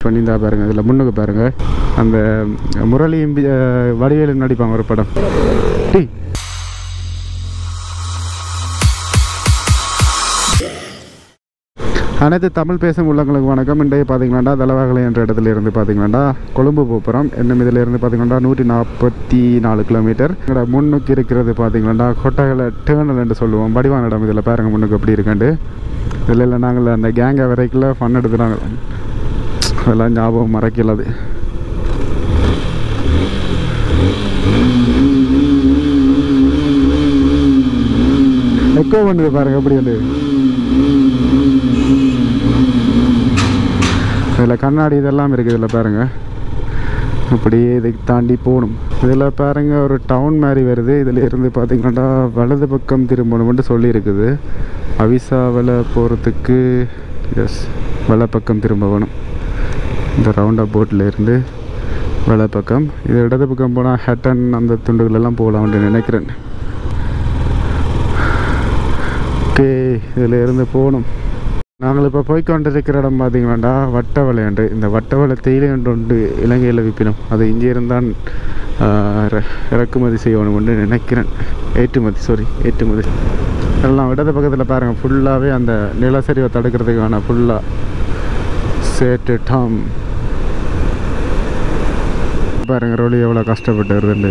பண்ணியிருந்தா பாருங்கள். இதில் முன்னுக்கு பாருங்கள், அந்த முரளியும் வடிவேலும் நடிப்பாங்க ஒரு படம். அனைத்து தமிழ் பேசும் உள்ளவங்களுக்கு வணக்கம். இன்றைய பார்த்தீங்கன்னா தலவாக்கலை என்ற இடத்துல இருந்து பார்த்தீங்கன்னா கொழும்பு போகிறோம். இன்னும் இதில் இருந்து பார்த்தீங்கன்னா 144 கிலோமீட்டர். எங்களோட முன்னுக்கு இருக்கிறது பார்த்தீங்கன்னா கொட்டகலை டேர்னல் என்று சொல்லுவோம், வடிவான இடம். இதில் பாருங்கள் முன்னுக்கு எப்படி இருக்குண்டு. இதில் இல்லை நாங்கள் அந்த கேங்கை வரைக்குள்ள ஃபன் எடுத்துனாங்க, அதெல்லாம் ஞாபகம் மறக்கலாது. எக்கோ பண்ணுது பாருங்கள் எப்படி வந்து. இதில் கண்ணாடி இதெல்லாம் இருக்குது. இதில் பாருங்கள் அப்படியே இதை தாண்டி போகணும். இதில் பாருங்கள் ஒரு டவுன் மாதிரி வருது. இதில் இருந்து பார்த்திங்கன்னா வலது பக்கம் திரும்பணும்னு சொல்லியிருக்குது. அவிசாவில் போகிறதுக்கு எஸ் வலை பக்கம் திரும்ப வேணும். இந்த ரவுண்ட் போட்டில் இருந்து வலை பக்கம். இது இடது பக்கம் போனால் ஹேட்டன் அந்த துண்டுகளெல்லாம் போகலாம்னு நினைக்கிறேன். ஓகே, இதில் இருந்து போகணும். நாங்கள் இப்போ போய்கொண்டிருக்கிற இடம் பார்த்தீங்கன்னாண்டா வட்டவலை என்று. இந்த வட்டவலை தேயிலை ஒன்று இலங்கையில் விற்பினோம். அது இங்கே இருந்தால் இறக்குமதி செய்யணும்னு நினைக்கிறேன். ஏற்றுமதி எல்லாம் இடது பக்கத்தில் பாருங்கள், ஃபுல்லாகவே அந்த நிலச்சரிவை தடுக்கிறதுக்கான ஃபுல்லாக சேட்டுட்டாம். பாருங்கள் ரோலி எவ்வளோ கஷ்டப்பட்டு வருதுண்டு.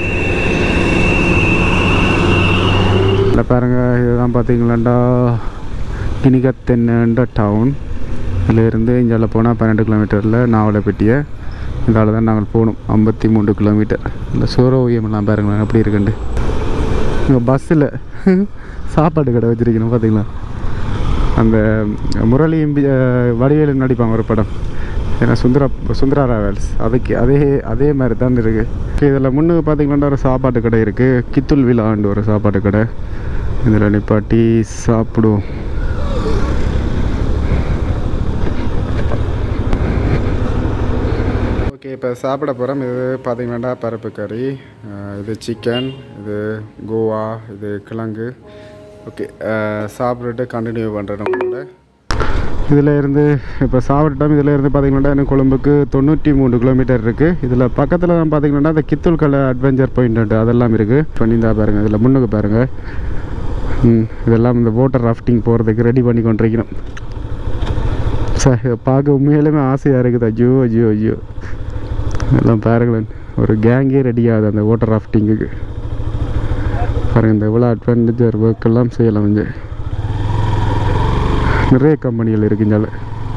இல்லை பாருங்கள், இதுதான் பார்த்தீங்களாண்டா கினிகத்தென்ன டவுன். இதிலேருந்து இங்கே போனால் 12 கிலோமீட்டரில் நாவலப்பட்டியை. இதால் தான் நாங்கள் போகணும் 53 கிலோமீட்டர். இந்த சூரோவியம்லாம் பாருங்களேன் எப்படி இருக்குண்டு. இங்கே பஸ்ஸில் சாப்பாடு கடை வச்சுருக்கணும் பார்த்தீங்களா. அந்த முரளியும் வடிவேலும் நடிப்பாங்க ஒரு படம், ஏன்னா சுந்தரா ராவல்ஸ். அதுக்கு அதே மாதிரி தான் இருக்குது. இதில் முன்னுக்கு பார்த்தீங்கன்னா ஒரு சாப்பாட்டு கடை இருக்குது, கித்துல்விலான்னு ஒரு சாப்பாட்டு கடை. இதில் நிப்பாட்டி சாப்பிடுவோம். ஓகே, இப்போ சாப்பிட போகிறோம். இது பார்த்தீங்கன்னா பருப்பு கறி, இது சிக்கன், இது கோவா, இது கிழங்கு. ஓகே, சாப்பிட்டுட்டு கண்டினியூ பண்ணுறேன் நம்மளோட. இதில் இருந்து இப்போ சாப்பிட்டோம். இதில் இருந்து பார்த்தீங்கன்னா எனக்கு கொழும்புக்கு 93 கிலோமீட்டர் இருக்குது. இதில் பக்கத்தில் தான் பார்த்தீங்கன்னா இந்த கித்துல்கலை அட்வென்ச்சர் பாயிண்ட் அதெல்லாம் இருக்குது. பண்ணியிருந்தா பாருங்கள், இதில் முன்னுக்கு பாருங்கள். இதெல்லாம் இந்த வாட்டர் ராஃப்டிங் போகிறதுக்கு ரெடி பண்ணி கொண்டிருக்கணும். சார் இதை பார்க்க உண்மையிலுமே ஆசையாக இருக்குது. ஐயோ எல்லாம் பாருங்களேன், ஒரு கேங்கே ரெடி ஆகுது அந்த வாட்டர் ராஃப்டிங்குக்கு. பாருங்கள், இந்த இவ்வளோ அட்வென்ச்சர் ஒர்க்கெல்லாம் செய்யலாம். இங்கே நிறைய கம்பெனிகள் இருக்குஞ்சால.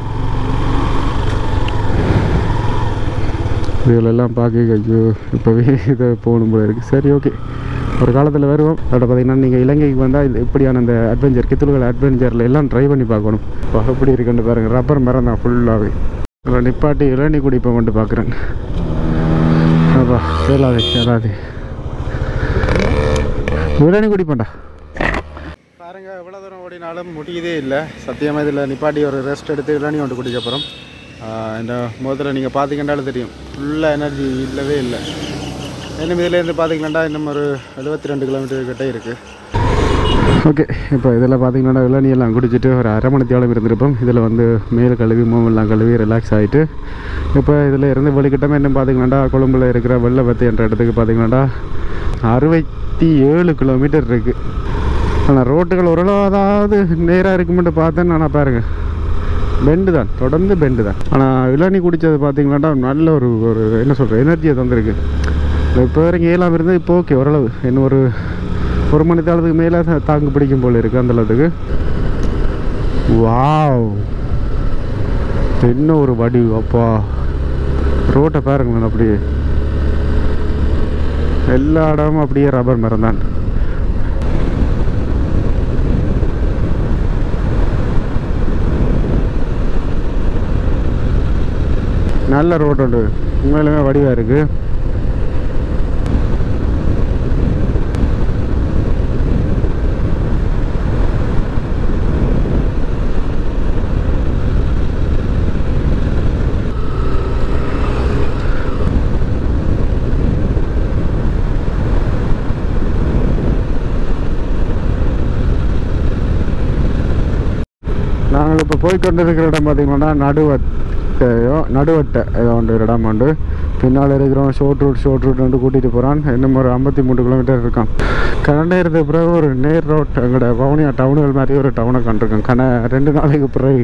இதிலெல்லாம் பார்க்க ஐயோ இப்போவே இதை போகணும் போல இருக்குது. சரி, ஓகே, ஒரு காலத்தில் வருவோம். அதோட பார்த்தீங்கன்னா நீங்கள் இலங்கைக்கு வந்தால் இது எப்படியான அந்த அட்வென்ச்சர் கித்துல்கலை அட்வென்ச்சரில் எல்லாம் ட்ரை பண்ணி பார்க்கணும். இப்போ எப்படி இருக்குன்னு பாருங்கள். ரப்பர் மரம் தான் ஃபுல்லாகவே. அதில் நிப்பாட்டி இளநீ குடிப்பை மட்டும் பார்க்குறேன். அப்பா ஏலாது இளநீ குடிப்பேன்டா. பாருங்கள், எவ்வளோ தூரம் ஓடினாலும் முடியதே இல்லை சத்தியமாக. இதில் நிப்பாட்டி ஒரு ரெஸ்ட் எடுத்து இளநீ கொண்டு குடிக்க போகிறோம். இந்த முதல்ல நீங்கள் பார்த்தீங்கன்னாலும் தெரியும், ஃபுல்லாக எனர்ஜி இல்லவே இல்லை. இன்னும் இதிலேருந்து பார்த்தீங்கன்னா இன்னும் ஒரு 72 கிலோமீட்டர் கிட்டே இருக்குது. ஓகே, இப்போ இதில் பார்த்தீங்கன்னா இளநீ எல்லாம் குடிச்சிட்டு ஒரு அரை மணி தேவை இருந்திருப்போம். இதில் வந்து மேல் கழுவி மூமெல்லாம் கழுவி ரிலாக்ஸ் ஆகிட்டு இப்போ இதில் இருந்து வெளிக்கிட்டமே இன்னும் பார்த்தீங்கன்னா கொழும்பில் இருக்கிற வெள்ளவத்தை என்ற இடத்துக்கு பார்த்தீங்கன்னா 67 கிலோமீட்டர் இருக்குது. ஆனால் ரோட்டுகள் ஓரளவு அதாவது நேராக இருக்குமென்று பார்த்தேன்னு நான் பாருங்கள், பெண்டு தான், தொடர்ந்து பெண்டு தான். ஆனால் இளநீ குடித்தது பார்த்தீங்கன்னா நல்ல ஒரு என்ன சொல்கிற எனர்ஜியை தந்துருக்கு. இப்போ வரைக்கும் ஏலாம் இருந்தால் இப்போ ஓகே ஓரளவு. இன்னும் ஒரு மணி நேரத்துக்கு மேலே தாங்கு பிடிக்கும் போல் இருக்குது அந்த அளவுக்கு. வாவ், இன்னும் ஒரு வடிவு. அப்பா ரோட்டை பாருங்களேன், அப்படியே எல்லா இடமும் அப்படியே ரப்பர் மரம் தான். நல்ல ரோடு உண்டு, உண்மையிலுமே வடிவாக இருக்குது. நாங்கள் இப்போ போய்கொண்டிருக்கிற இடம் பார்த்திங்கன்னா நடுவட்டை ஏதோ ஒன்று ஒரு இடம் உண்டு. பின்னால் இருக்கிறவன் ஷோர்ட் ரூட் வந்து கூட்டிகிட்டு போகிறான். இன்னும் ஒரு 53 கிலோமீட்டர் இருக்கான். கரண்டேறது பிறகு ஒரு நேர் ரோட் எங்களோட வவுனியா டவுனுகள் மாதிரி ஒரு டவுனை கண்டிருக்கேன். 2 நாளைக்கு பிறகு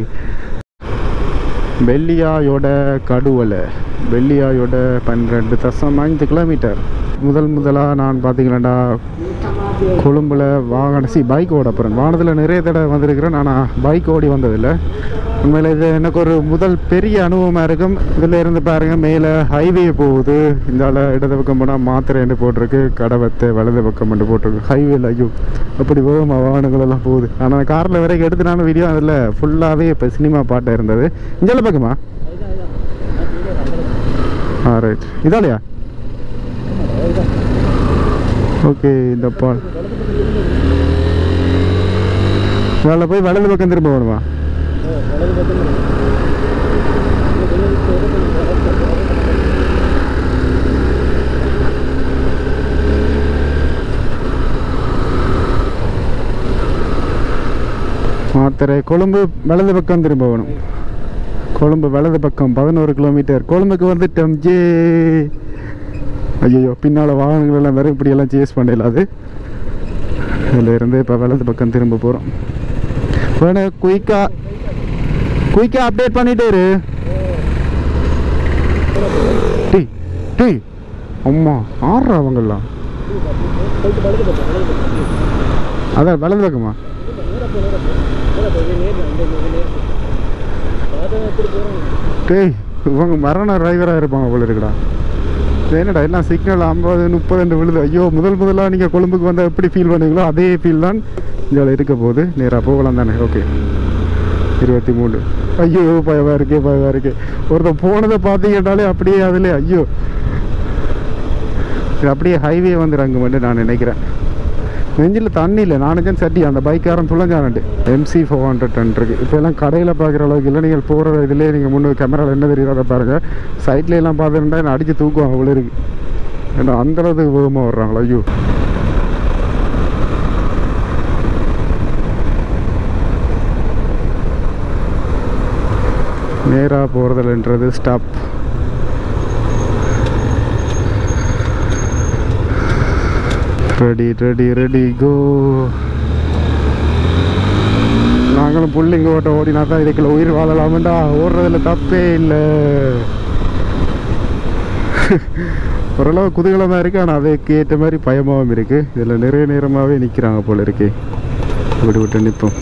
வெள்ளியாயோட கடுவலை, வெள்ளியாயோட 12.5 கிலோமீட்டர். முதலாக நான் பார்த்தீங்களாண்டா கொழும்புல பைக் ஓட போகிறேன். வாகனத்தில் நிறைய தடவை வந்திருக்கிறேன், ஆனால் பைக் ஓடி வந்ததில்லை. உண்மையில் இது எனக்கு ஒரு முதல் பெரிய அனுபவமாக இருக்கும். இதில் இருந்து பாருங்கள், மேலே ஹைவே போகுது. இந்த இடது பக்கம் போனால் மாத்திரை போட்டிருக்கு, கடவத்தை வலது பக்கம் போட்டிருக்கு. ஹைவேல ஐயோ அப்படி போகும் வாகனங்கள் எல்லாம் போகுது. ஆனால் காரில் வரைக்கும் எடுத்து நானும் வீடியோ அதில் ஃபுல்லாகவே இப்போ சினிமா பாட்டாக இருந்தது. இந்த பக்கமா ரைட் இதாலையா ஓகே. இந்த இதில் போய் வலது பக்கம் திரும்ப வேணுமா? மாத்திரை கொழும்பு வலது பக்கம் திரும்ப வேணும். கொழும்பு வலது பக்கம் 11 கிலோமீட்டர். கொழும்புக்கு வந்துட்டோம். ஜே ஐயோ பின்னால் வாகனங்கள் எல்லாம் வேறு இப்படியெல்லாம் சேஸ் பண்ணலாது. இதில் இருந்து இப்போ வலது பக்கம் திரும்ப போகிறோம். வேணும் குயிக்காக அப்டேட் பண்ணிட்டே இரு. டீ அம்மா ஆடுறா அவங்கெல்லாம். அதான் வலது பக்கமா? டேய் இவங்க மரண டிரைவராக இருப்பாங்க போல இருக்குடா. என்னடா எல்லாம் சிக்னல் 50 30 விழுது. ஐயோ முதலாக நீங்கள் கொழும்புக்கு வந்தால் எப்படி ஃபீல் பண்ணுவீங்களோ அதே ஃபீல் தான் இங்கே இருக்க போகுது. நேராக போகலாம் தானே? ஓகே 23. ஐயோ பயமாக இருக்கே. ஒருத்தர் போனதை பார்த்தீங்கன்னாலே அப்படியே அதில் ஐயோ இது அப்படியே ஹைவே வந்துடுறாங்க மட்டும் நான் நினைக்கிறேன். நெஞ்சில் தண்ணி இல்லை. நானுக்கும் சட்டி அந்த பைக்காரன் துளைஞ்சானட்டு. MC 400 இருக்குது. இப்போ எல்லாம் கடையில் பார்க்குற அளவுக்கு இல்லை. நீங்கள் போகிற இதிலே நீங்கள் முன்னே கேமராவில் என்ன தெரியுதோ அதை பாருங்கள். சைட்ல எல்லாம் பார்த்துருந்தா என்ன அடித்து தூக்குவாங்க அவ்வளோ இருக்குது. ஏன்னா அந்தளவுக்கு வேகமாக வர்றாங்களோ. ஐயோ நேராக போகிறதுலன்றது ஸ்டாப். ரெடி கோ. நாங்களும் புள்ளிங்க ஓடினா தான் இதுக்குள்ள உயிர் வாழலாமண்டா. ஓடுறதுல தப்பே இல்லை. ஓரளவு குதூகலமாக இருக்குது, ஆனால் அதுக்கு ஏற்ற மாதிரி பயமாகவும் இருக்குது. இதில் நிறைய நேரமாகவே நிற்கிறாங்க போல இருக்கே. விட்டு நிற்போம்.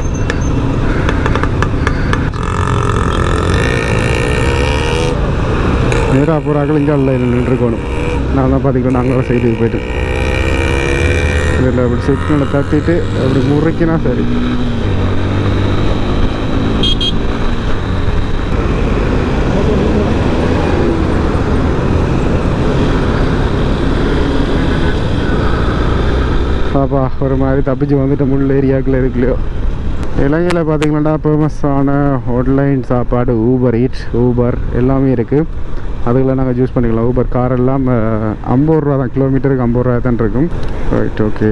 நேராக போகிறாக்கள் இங்கே இல்லை நின்றுக்கணும். நான் தான் பார்த்திங்கன்னா நாங்களும் சைடுக்கு போய்ட்டு இதில் அப்படி சிக்னலை தட்டிட்டு அப்படி முறைக்கினா சரி. பாப்பா ஒரு மாதிரி தப்பிச்சு வந்துட்டு முள் ஏரியாக்கில் இருக்குல்லையோ. இலங்கையில் பார்த்திங்கன்னா ஃபேமஸான ஆன்லைன் சாப்பாடு ஊபர் எல்லாமே இருக்குது. அதுக்கெல்லாம் நாங்கள் சூஸ் பண்ணிக்கலாம். ஊபர் கார் எல்லாம் 50 ரூபா தான், கிலோமீட்டருக்கு 50 ரூபா தான் இருக்கும். Right okay.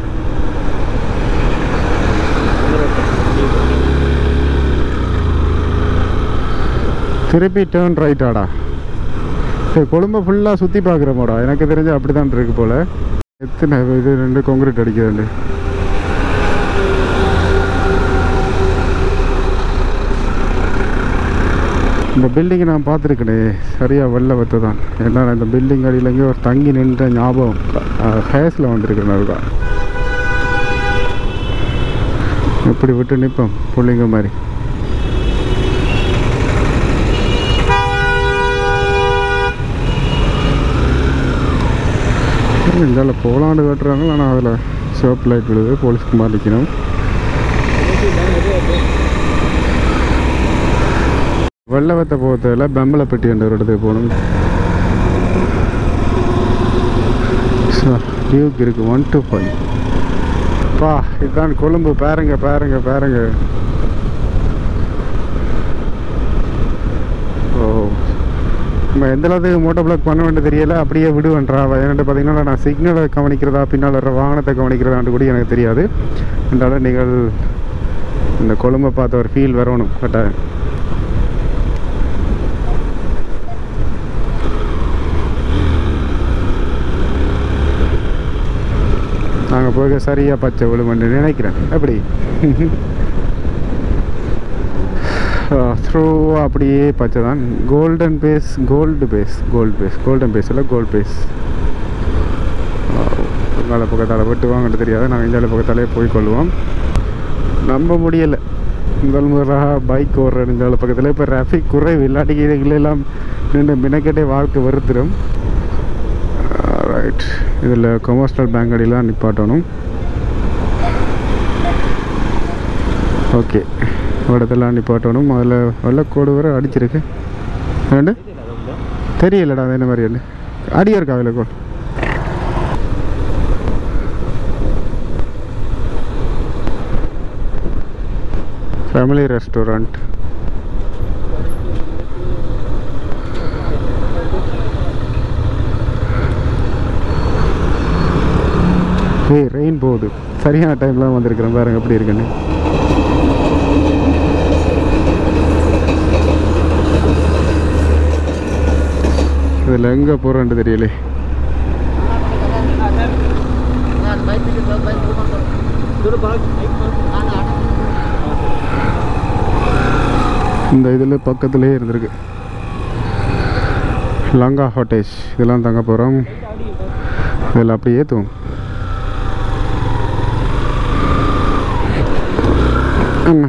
திருப்பி டேர்ன் ரைட்டாடா. சரி கொழும்பை ஃபுல்லாக சுற்றி பார்க்குறோமாடா. எனக்கு தெரிஞ்சு அப்படி தான் இருக்குது போல். எத்தனை இது 2 கான்கிரீட் அடிக்கிறது. இந்த பில்டிங்கை நான் பார்த்துருக்கேனே சரியாக வெள்ளவத்தை தான். ஏன்னா இந்த பில்டிங் அடியிலங்கே ஒரு தங்கி நின்ற ஞாபகம் ஹேஸில் வந்திருக்கேன். அதுதான் எப்படி விட்டு நிற்போம் பிள்ளைங்க மாதிரி. இதில் போலாண்டு கட்டுறாங்க, ஆனால் அதில் சிவப்பு லைட் விழுது. போலீஸ்க்கு மாதிரி நிற்கணும். வெள்ளவத்தை போகிறதில் பெம்பலப்பட்டி என்ற ஒரு இடத்துக்கு போகணும். டியூக் இருக்குது 1 to 5. பா இதுதான் கொழும்பு. பாருங்க. ஓ நம்ம எந்த அளவுக்கு மோட்டோ பிளாக் பண்ண வேண்டியது தெரியலை. அப்படியே விடுவேன்றா. என்னென்னு பார்த்தீங்கன்னா நான் சிக்னலை கவனிக்கிறதா பின்னால் வர வாகனத்தை கவனிக்கிறதான்னு கூட எனக்கு தெரியாது. அதனால் நீங்கள் இந்த கொழும்பை பார்த்த ஒரு ஃபீல் வரணும் கட்டாயம். அப்போ சரியாக பச்சை விழுமென்று நினைக்கிறேன். எப்படி த்ரூ அப்படியே பச்சை தான். கோல்டன் பேஸ் கோல்டு பேஸ் இல்லை கோல்டு பேஸ். மேலே பக்கத்தால் வெட்டுவாங்கன்னு தெரியாது. நாங்கள் இந்த பக்கத்தாலே போய்க்கொள்வோம். நம்ப முடியலை, முதல் முறையாக பைக் ஓடுற இந்த பக்கத்தில். இப்போ டிராஃபிக் குறைவு, இல்லாட்டிக்கு இதுகளெல்லாம் நின்று மினக்கெட்டே வாழ்க்கை வெறுத்துடும். ரைட், இதில் கமர்ஷியல் பேங்க் அடியெலாம் நிப்பாட்டணும். ஓகே, இடத்தெல்லாம் நிப்பாட்டணும். அதில் வெள்ளக்கோடு வரை அடிச்சிருக்கு. ரெண்டு தெரியலடா, அது என்ன மாதிரி இல்லை அடியா இருக்கா வெள்ளக்கோடு. Family restaurant. ரெயின் போகுது, சரியான டைம்லாம் வந்திருக்கிறேன் பாருங்க எப்படி இருக்குன்னு. இதில் எங்கே போகிறேன்ட்டு தெரியலே. இந்த இதில் பக்கத்துலேயே இருந்திருக்கு லங்கா ஹோட்டேஜ். இதெல்லாம் தங்க போகிறோம். இதில் அப்படியே ஏற்றுவோம். அண்ணா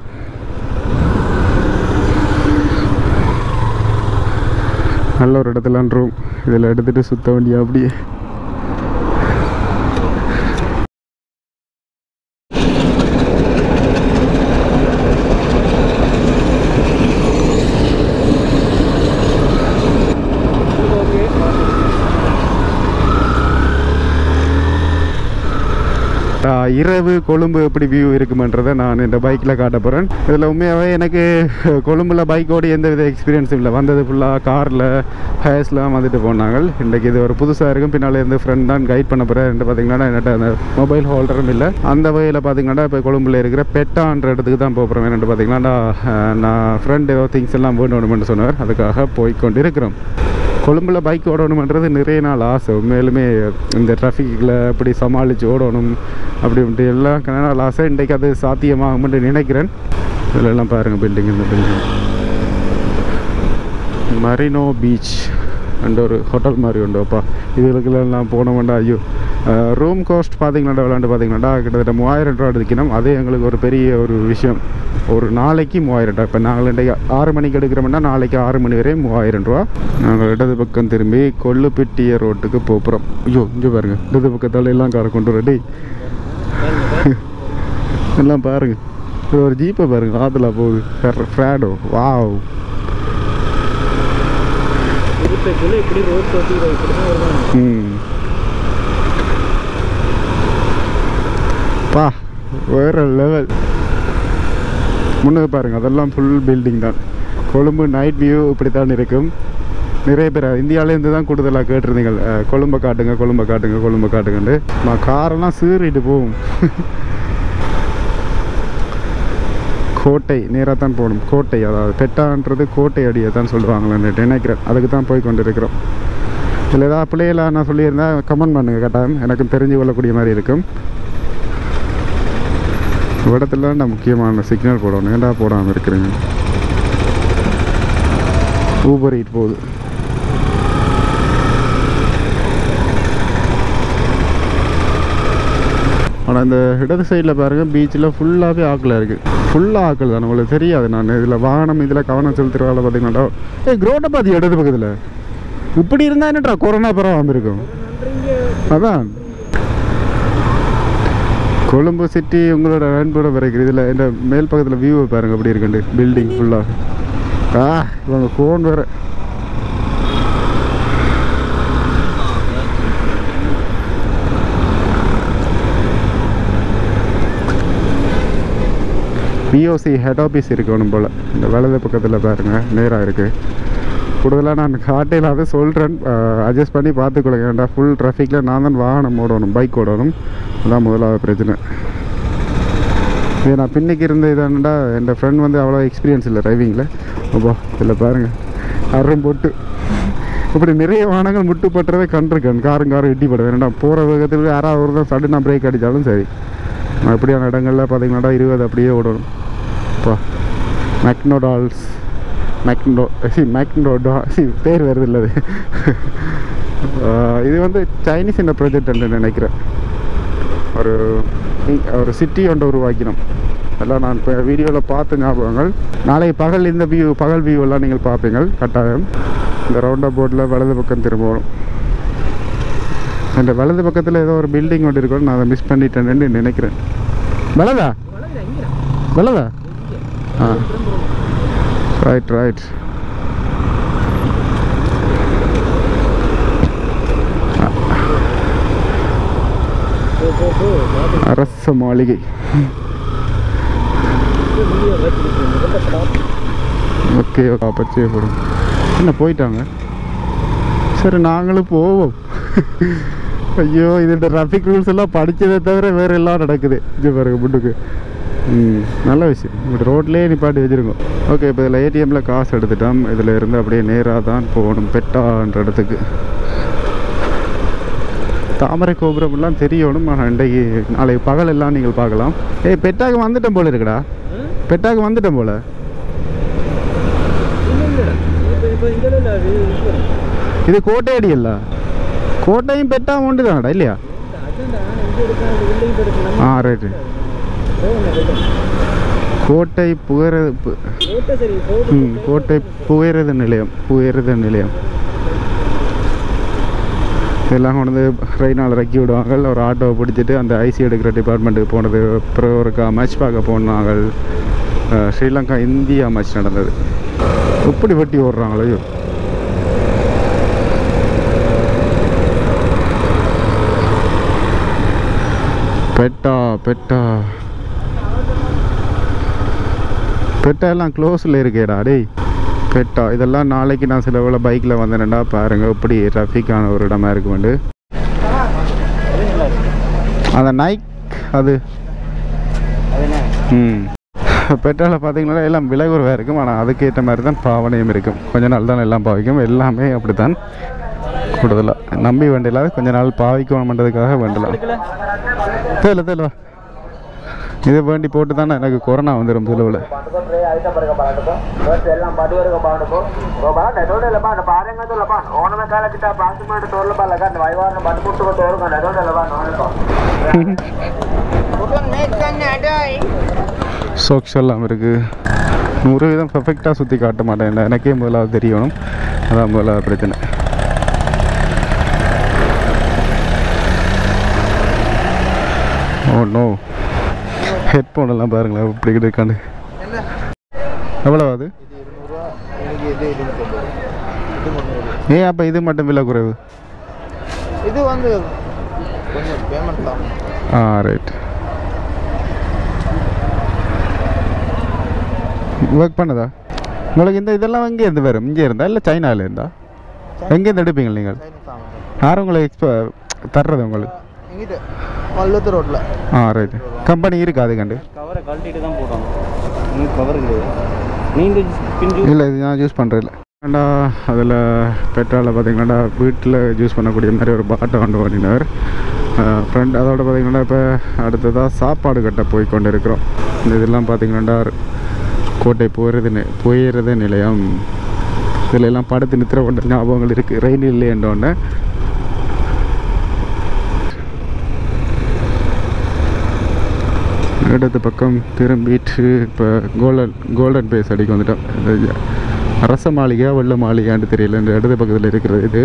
நல்ல ஒரு இடத்துலான் ரூம். இதில் எடுத்துகிட்டு சுற்ற வேண்டிய அப்படியே. இரவு கொழும்பு எப்படி வியூ இருக்குமென்றதை நான் இந்த பைக்கில் காட்ட போகிறேன். இதில் உண்மையாகவே எனக்கு கொழும்பில் பைக்கோடு எந்த வித எக்ஸ்பீரியன்ஸும் இல்லை. வந்தது ஃபுல்லாக காரில் ஹேர்ஸ்லாம் வந்துட்டு போனாங்க. இன்றைக்கு இது ஒரு புதுசாக இருக்கும். பின்னால் இருந்து ஃப்ரெண்ட் தான் கைட் பண்ண போகிறேன். பார்த்திங்கன்னா என்கிட்ட அந்த மொபைல் ஹோல்டரும் இல்லை. அந்த வகையில் பார்த்திங்கன்னா இப்போ கொழும்பில் இருக்கிற பெட்டான்ற இடத்துக்கு தான் போகிறோம். என்னென்னு பார்த்திங்கன்னா நான் ஃப்ரெண்ட் ஏதோ திங்ஸ் எல்லாம் வேணும்னு சொன்னார். அதுக்காக போய்கொண்டு இருக்கிறோம். கொழும்பில் பைக் ஓடணுமன்றது நிறைய நாள் ஆசை. மேலுமே இந்த டிராஃபிக்கில் எப்படி சமாளித்து ஓடணும் அப்படின்ட்டு எல்லாம் கன நாள் ஆசை. இன்றைக்கு அது சாத்தியமாகும்னு நினைக்கிறேன். இதிலெல்லாம் பாருங்கள் பில்டிங். இந்த பில்டிங் மரினோ பீச் அண்ட் ஒரு ஹோட்டல் மாதிரி உண்டுப்பா. இதுகளுக்கெல்லாம் போனோம்டா. ஐயோ, ரூம் காஸ்ட் பார்த்திங்களாண்டா விளாண்டு பார்த்திங்களாண்டா கிட்டத்தட்ட 3000 ரூபா எடுக்கணும். அதே எங்களுக்கு ஒரு பெரிய ஒரு விஷயம். ஒரு நாளைக்கு 3000 ரூபா. இப்போ நாங்கள் இன்றைக்கு 6 மணிக்கு எடுக்கிறோம்னா நாளைக்கு 6 மணி வரை 3000 ரூபா. நாங்கள் இடது பக்கம் திரும்பி கொள்ளுப்பிட்டிய ரோட்டுக்கு போகிறோம். ஐயோ, இங்கே பாருங்கள், இடது பக்கத்தால் எல்லாம் காரை கொண்டு ரெடி எல்லாம் பாருங்கள். இது ஒரு ஜீப்பை பாருங்கள், ஆற்றுல போகுது. Prado, wow. பா, வேற லெவல். முன்னே பாருங்கள், அதெல்லாம் ஃபுல் பில்டிங் தான். கொழும்பு நைட் வியூ இப்படி தான் இருக்கும். நிறைய பேர் இந்தியாவிலேருந்து தான் கூடுதலாக கேட்டிருந்தீங்க, கொழும்பை காட்டுங்க கொழும்பை காட்டுங்க கொழும்பை காட்டுங்கன்ட்டு. காரெல்லாம் சீறிட்டு போகும். கோட்டை நேராக தான் போகணும். கோட்டை, அதாவது பெட்டான்றது கோட்டை அடியை தான் சொல்லுவாங்களேன்னு நினைக்கிறேன். அதுக்கு தான் போய் கொண்டு இருக்கிறோம். இதில் ஏதாவது பிள்ளைகளாக நான் சொல்லியிருந்தேன் கமெண்ட் பண்ணுங்கள், கட்டாயம் எனக்கு தெரிஞ்சு கொள்ளக்கூடிய மாதிரி இருக்கும். இடத்துல நான் முக்கியமான சிக்னல் போடணும். ஏண்டா போடாமல் இருக்கிறீங்க? ஊபர் ஈட் போகுது. ஆனால் இந்த இடது சைடில் பாருங்கள், பீச்சில் ஃபுல்லாகவே ஆக்கில் இருக்குது. ஃபுல்லாக ஆக்கள் தான், உங்களுக்கு தெரியாது. நான் இதில் வாகனம் இதில் கவனம் செலுத்துறதால பார்த்தீங்கன்னா க்ரோட்டை பார்த்து இடது பக்கத்தில் இப்படி இருந்தால் என்னட்டா கொரோனா பரவாமல் இருக்கும். அதான் கொழும்பு சிட்டி உங்களோட நண்போட வரைக்கும். இதில் இந்த மேல் பக்கத்தில் வியூவை பாருங்கள் அப்படி இருக்குண்டு. பில்டிங் ஃபுல்லாக இவங்க ஃபோன் வேறு. பிஓசி ஹெட் ஆஃபீஸ் இருக்கணும் போல். இந்த வலது பக்கத்தில் பாருங்கள், நேராக இருக்குது. கூடுதலாக நான் காட்டையில் அதை சொல்கிறேன், அட்ஜஸ்ட் பண்ணி பார்த்துக்கொள்ளுங்க. ஏன்டா ஃபுல் டிராஃபிக்கில் நான் தான் வாகனம் ஓடணும், பைக் ஓடணும். அதுதான் முதலாவது பிரச்சனை. இது நான் பின்னிக்கு இருந்த இதாண்டா, என் ஃப்ரெண்ட் வந்து அவ்வளோ எக்ஸ்பீரியன்ஸ் இல்லை டிரைவிங்கில். அப்போ இதில் பாருங்கள், அரும் போட்டு இப்படி நிறைய வாகனங்கள் முட்டுப்பட்டுறதை கண்டிருக்கேன். காரும் எட்டிப்பட வேண்டாம். போகிற வேகத்தில் யாராவது ஒரு தான் சடனாக பிரேக் அடித்தாலும் சரி. அப்படியான இடங்களில் பார்த்தீங்கன்னா 20 அப்படியே ஓடணும். இப்போ பேர் வருது இல்லை. இது வந்து சைனீஸ் இந்த ப்ராஜெக்ட் என்று நினைக்கிறேன். ஒரு சிட்டி ஒன்று உருவாக்கினோம். எல்லாம் நான் இப்போ வீடியோவில் பார்த்த ஞாபகங்கள். நாளைக்கு பகல் இந்த பகல் வியூவெல்லாம் நீங்கள் பார்ப்பீங்க கட்டாயம். இந்த ரவுண்ட் போர்டில் வலது பக்கம் திரும்பணும். இந்த வலது பக்கத்தில் ஏதோ ஒரு பில்டிங் ஒன்று இருக்கணும். நான் அதை மிஸ் பண்ணிட்டேன்னு நினைக்கிறேன். வலதா ஆ ரைட். அரச மாளிகை. ஓகே பச்சையை போடும். என்ன போயிட்டாங்க? சரி நாங்களும் போவோம். ஐயோ இது டிராஃபிக் ரூல்ஸ் எல்லாம் படித்ததை தவிர வேறு எல்லாம் நடக்குது. இது பாருங்க முட்டுக்கு. நல்ல விஷயம். இப்படி ரோட்லேயே நிப்பாட்டி வச்சுருக்கோம். ஓகே இப்போ இதில் ஏடிஎம்மில் காசு எடுத்துட்டோம். இதில் இருந்து அப்படியே நேராக தான் போகணும் பெட்டான்ற இடத்துக்கு. தாமரை கோபுரம்லாம் தெரியணும். ஆனால் இன்றைக்கு நாளைக்கு பகல் எல்லாம் நீங்கள் பார்க்கலாம். பெட்டாக்கு வந்துட்டோம் போல இருக்குடா. பெட்டாக்கு வந்துட்டோம் போல. இது கோட்டையடி இல்ல? கோட்டையும் பெட்டாவும் ஒன்று தானடா இல்லையா? ரைட்டு. கோட்டை புகையிரத நிலையம் இதெல்லாம் கொண்டு வந்து ட்ரெயினால் இறக்கி விடுவாங்க. ஒரு ஆட்டோவை பிடிச்சிட்டு அந்த ஐசி எடுக்கிற டிபார்ட்மெண்ட்டுக்கு போனது. அப்புறம் ஒரு மேட்ச் பார்க்க போனாங்க. ஸ்ரீலங்கா இந்தியா மேட்ச் நடந்தது. எப்படி வெட்டி ஓடுறாங்களோ. பெட்டா எல்லாம் க்ளோஸில் இருக்கேடா டேய். பெட்டா இதெல்லாம் நாளைக்கு நான் சில வேளை பைக்கில் வந்தேன்டா. பாருங்கள் எப்படி டிராஃபிக்கான ஒரு இடமா இருக்குமெண்டு. அந்த நைக் அது பெட்ரோலை பார்த்தீங்கன்னா எல்லாம் விலை குறைவாக இருக்கும். ஆனால் அதுக்கேற்ற மாதிரி தான் பாவனையும் இருக்கும். கொஞ்ச நாள் தான் எல்லாம் பாவிக்கும். எல்லாமே அப்படி தான். கூடுதலாக நம்பி வேண்டியலாது கொஞ்ச நாள் பாவிக்கணுன்றதுக்காக வேண்டலாம். தெரியல இதை வேண்டி போட்டு தானே எனக்கு கொரோனா வந்துடும் செலவில். சோக்ஸ் எல்லாம் இருக்குது. 100% பர்ஃபெக்டாக சுற்றி காட்ட மாட்டேன். எனக்கே முதலாவது தெரியணும். அதான் முதலாவது பிரச்சனை. Oh no. ஹெட்ஃபோன் எல்லாம் பாருங்களேன் இப்படி இருக்காண்டு. எவ்வளோ அது? அப்போ இது மட்டும் விலை குறைவு. இது வந்து கொஞ்சம் பேமெண்ட் தான். ரைட். ஒர்க் பண்ணதா உங்களுக்கு? இதெல்லாம் எங்கே இருந்து வரும்? இங்கே இருந்தா இல்லை சைனாவில் இருந்தா? எங்கேருந்து எடுப்பீங்க நீங்கள்? யாரும் உங்களுக்கு தர்றது உங்களுக்கு? மல்லத்து ரோட்டில். ரைட். கம்பெனி இருக்குது அதுக்காண்டு. கவரை கழட்டிட்டு தான் போடுறாங்க. கவர் இல்லை இது நான் யூஸ் பண்ணுறதில்ல. ஏண்டா அதில் பெட்ரோலில் பார்த்தீங்கன்னா வீட்டில் யூஸ் பண்ணக்கூடிய மாதிரி ஒரு பாட்டை கொண்டு பண்ணினார் ஃப்ரெண்ட். அதோட பார்த்தீங்கன்னா இப்போ அடுத்ததாக சாப்பாடு கட்ட போய் கொண்டு இருக்கிறோம். இந்த இதெல்லாம் பார்த்தீங்கன்னா கோட்டை புகையிரத நிலையம். இதில் எல்லாம் படுத்து நித்திர கொண்ட ஞாபகங்கள் இருக்குது. ரயில் இல்லைன்றோடனே இடது பக்கம் திரும்பிட்டு இப்போ கோல்டன் பேஸ் அடிக்க வந்துட்டோம். அரச மாளிகையா வெள்ள மாளிகையான்னு தெரியல. இந்த இடது பக்கத்தில் இருக்கிறது இது.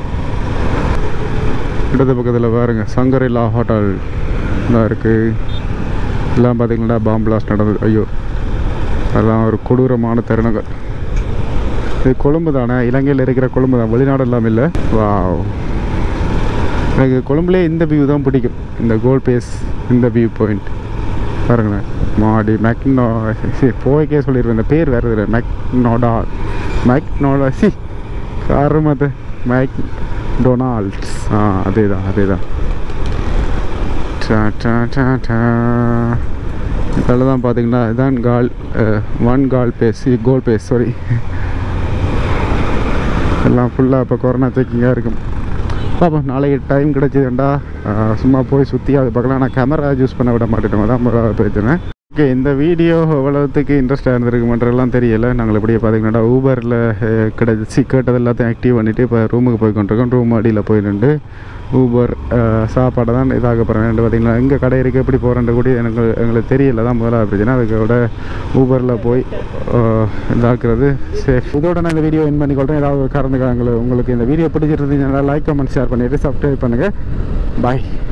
இடது பக்கத்தில் பாருங்க சங்கரிலா ஹோட்டல் தான் இருக்குது. எல்லாம் பார்த்திங்கன்னா பாம்பு பிளாஸ்ட் நடந்தது. ஐயோ அதெல்லாம் ஒரு கொடூரமான தருணங்கள். இது கொழும்பு தானே? இலங்கையில் இருக்கிற கொழும்பு தான், வெளிநாடெல்லாம் இல்லை. வா எனக்கு கொழும்புலேயே இந்த வியூ தான் பிடிக்கும். இந்த கோல்ட் பேஸ் இந்த வியூ பாயிண்ட் பாருங்களேன். மாடி போய்க்கே சொல்லிடுவேன். இந்த பேர் வேறு இல்லை. மேக்னோடா காரணம் அது மேக்டொனால்ட்ஸ். அதே தான் இதில் தான் பார்த்தீங்கன்னா இதுதான் கோல் பேஸ் சாரி. எல்லாம் ஃபுல்லாக இப்போ கொரோனா செக்கிங்காக இருக்கும். பாப்போம் நாளைக்கு டைம் கிடச்சிதுண்டா சும்மா போய் சுற்றி அது பார்க்கலாம். ஆனால் கேமரா யூஸ் பண்ண விட மாட்டேன், தான் பிரச்சனை. ஓகே, இந்த வீடியோ எவ்வளோத்துக்கு இன்ட்ரெஸ்ட்டாக இருந்திருக்குமன்றெல்லாம் தெரியலை. நாங்கள் இப்படியே பார்த்தீங்கன்னா ஊபரில் கேட்டது எல்லாத்தையும் ஆக்டிவ் பண்ணிவிட்டு இப்போ ரூமுக்கு போய் கொண்டிருக்கோம். ரூம் அடியில் போய் நின்று ஊபர் சாப்பாடை தான் இதாக போகிறேன். பார்த்தீங்கன்னா எங்கே கடை இருக்குது எப்படி போகிறேன்ட்டு கூட எங்களுக்கு தெரியல, தான் முதலாக பிரச்சனை. அதுக்கோட ஊபரில் போய் இதாக்குறது சேஃப். இதோட நான் இந்த வீடியோ என் பண்ணிக்கொள்கிறேன். ஏதாவது ஒரு காரணத்துக்காக உங்களுக்கு இந்த வீடியோ பிடிச்சிருந்தீங்கன்னா லைக், கமெண்ட், ஷேர் பண்ணிவிட்டு சப்ஸ்கிரைப் பண்ணுங்கள். பாய்.